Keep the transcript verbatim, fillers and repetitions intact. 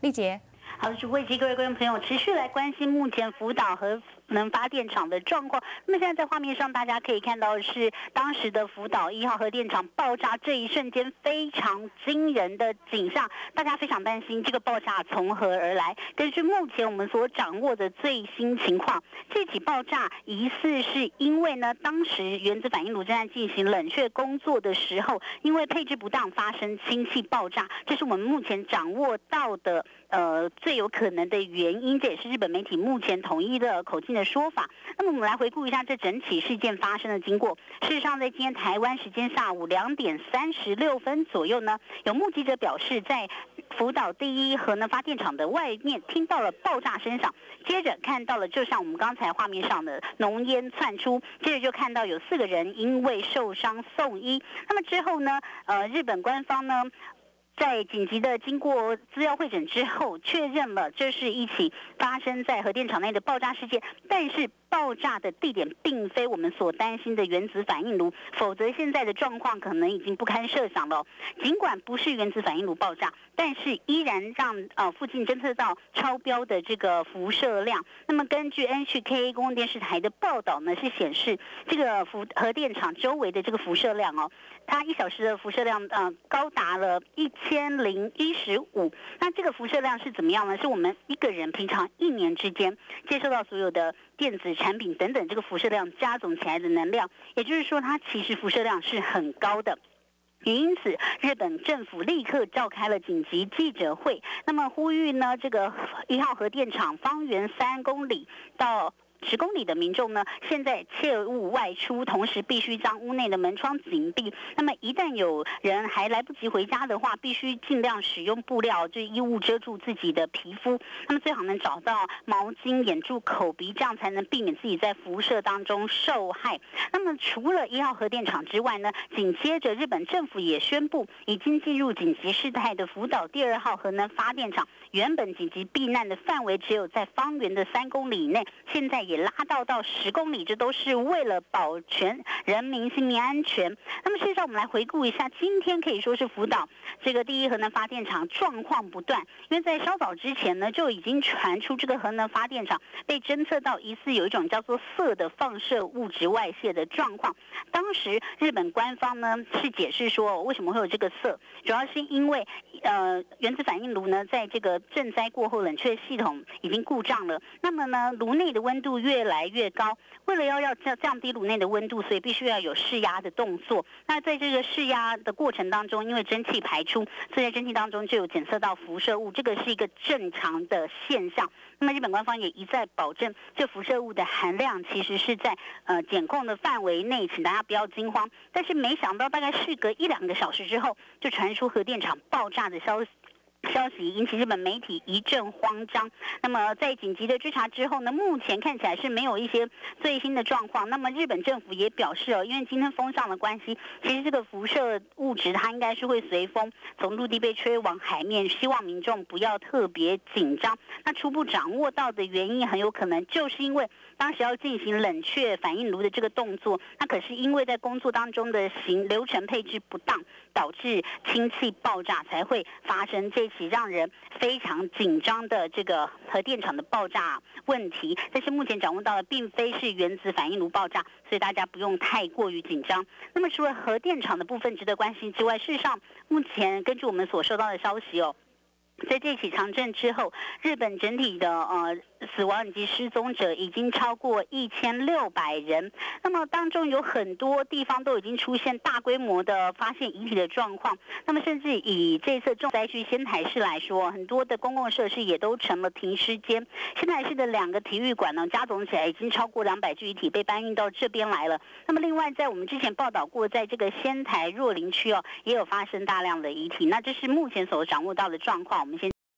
丽杰。 好，主播以及各位观众朋友，持续来关心目前福岛核能发电厂的状况。那么现在在画面上，大家可以看到的是当时的福岛一号核电厂爆炸这一瞬间非常惊人的景象，大家非常担心这个爆炸从何而来。根据目前我们所掌握的最新情况，这起爆炸疑似是因为呢，当时原子反应炉正在进行冷却工作的时候，因为配置不当发生氢气爆炸，这是我们目前掌握到的呃最有可能的原因，这也是日本媒体目前统一的口径的说法。那么我们来回顾一下这整起事件发生的经过。事实上，在今天台湾时间下午两点三十六分左右呢，有目击者表示，在福岛第一核能发电厂的外面听到了爆炸声响，接着看到了就像我们刚才画面上的浓烟窜出，接着就看到有四个人因为受伤送医。那么之后呢，呃，日本官方呢，在紧急的经过资料会诊之后，确认了这是一起发生在核电厂内的爆炸事件，但是爆炸的地点并非我们所担心的原子反应炉，否则现在的状况可能已经不堪设想了。尽管不是原子反应炉爆炸，但是依然让呃附近侦测到超标的这个辐射量。那么根据 N H K 公共电视台的报道呢，是显示这个核核电厂周围的这个辐射量哦，它一小时的辐射量呃高达了一千零一十五。那这个辐射量是怎么样呢？是我们一个人平常一年之间接受到所有的电子产品等等这个辐射量加总起来的能量，也就是说它其实辐射量是很高的。也因此，日本政府立刻召开了紧急记者会，那么呼吁呢，这个一号核电厂方圆三公里到十公里的民众呢，现在切勿外出，同时必须将屋内的门窗紧闭。那么一旦有人还来不及回家的话，必须尽量使用布料，就衣物遮住自己的皮肤。那么最好能找到毛巾掩住口鼻，这样才能避免自己在辐射当中受害。那么除了一号核电厂之外呢，紧接着日本政府也宣布，已经进入紧急事态的福岛第二号核能发电厂，原本紧急避难的范围只有在方圆的三公里以内，现在也拉到到十公里，这都是为了保全人民性命安全。那么事实上，我们来回顾一下，今天可以说是福岛这个第一核能发电厂状况不断，因为在稍早之前呢，就已经传出这个核能发电厂被侦测到疑似有一种叫做铯的放射物质外泄的状况。当时日本官方呢是解释说，为什么会有这个铯，主要是因为呃原子反应炉呢在这个震灾过后冷却系统已经故障了，那么呢炉内的温度越来越高，为了要要降低炉内的温度，所以必须要有释压的动作。那在这个释压的过程当中，因为蒸汽排出，所以在蒸汽当中就有检测到辐射物，这个是一个正常的现象。那么日本官方也一再保证，这辐射物的含量其实是在呃检控的范围内，请大家不要惊慌。但是没想到，大概事隔一两个小时之后，就传出核电厂爆炸的消息。消息引起日本媒体一阵慌张。那么在紧急的追查之后呢，目前看起来是没有一些最新的状况。那么日本政府也表示哦，因为今天风向的关系，其实这个辐射物质它应该是会随风从陆地被吹往海面，希望民众不要特别紧张。那初步掌握到的原因很有可能就是因为当时要进行冷却反应炉的这个动作，那可是因为在工作当中的行流程配置不当，导致氢气爆炸才会发生这起让人非常紧张的这个核电厂的爆炸问题。但是目前掌握到的并非是原子反应炉爆炸，所以大家不用太过于紧张。那么除了核电厂的部分值得关心之外，事实上目前根据我们所收到的消息哦，在这起长震之后，日本整体的呃死亡以及失踪者已经超过一千六百人。那么当中有很多地方都已经出现大规模的发现遗体的状况。那么甚至以这次重灾区仙台市来说，很多的公共设施也都成了停尸间。仙台市的两个体育馆呢，加总起来已经超过两百具遗体被搬运到这边来了。那么另外，在我们之前报道过，在这个仙台若林区哦，也有发生大量的遗体。那这是目前所掌握到的状况。我们先。